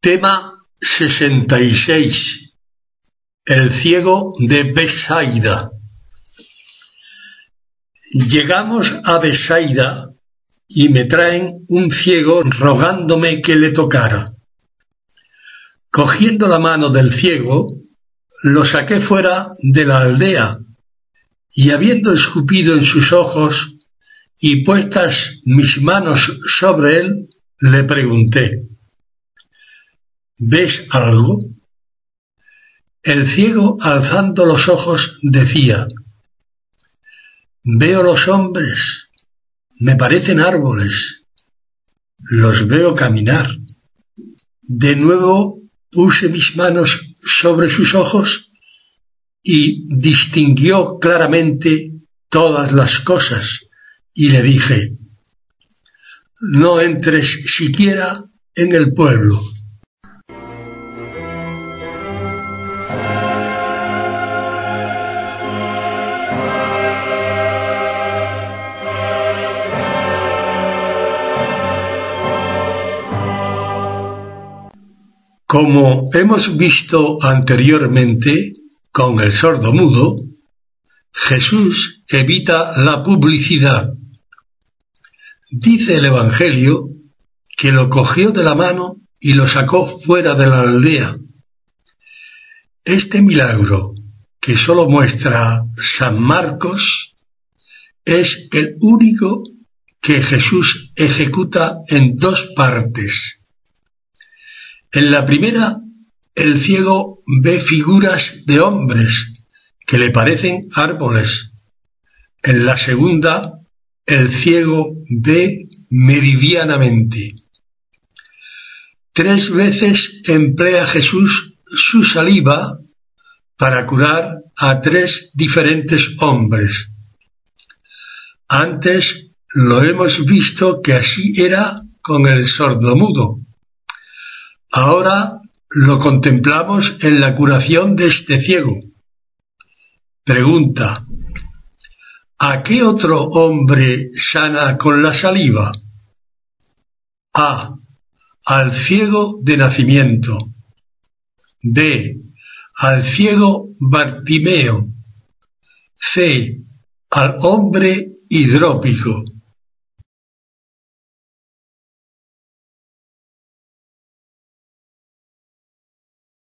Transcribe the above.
Tema 66. El ciego de Betsaida. Llegamos a Betsaida y me traen un ciego rogándome que le tocara. Cogiendo la mano del ciego, lo saqué fuera de la aldea y habiendo escupido en sus ojos y puestas mis manos sobre él, le pregunté: ¿ves algo? El ciego, alzando los ojos, decía: veo los hombres, me parecen árboles, los veo caminar. De nuevo puse mis manos sobre sus ojos y distinguió claramente todas las cosas, y le dije: no entres siquiera en el pueblo. Como hemos visto anteriormente con el sordomudo, Jesús evita la publicidad. Dice el Evangelio que lo cogió de la mano y lo sacó fuera de la aldea. Este milagro, que solo muestra San Marcos, es el único que Jesús ejecuta en dos partes. En la primera, el ciego ve figuras de hombres que le parecen árboles. En la segunda, el ciego ve meridianamente. 3 veces emplea Jesús su saliva para curar a 3 diferentes hombres. Antes lo hemos visto que así era con el sordomudo. Ahora lo contemplamos en la curación de este ciego. Pregunta: ¿a qué otro hombre sana con la saliva? A. Al ciego de nacimiento. B. Al ciego Bartimeo. C. Al hombre hidrópico.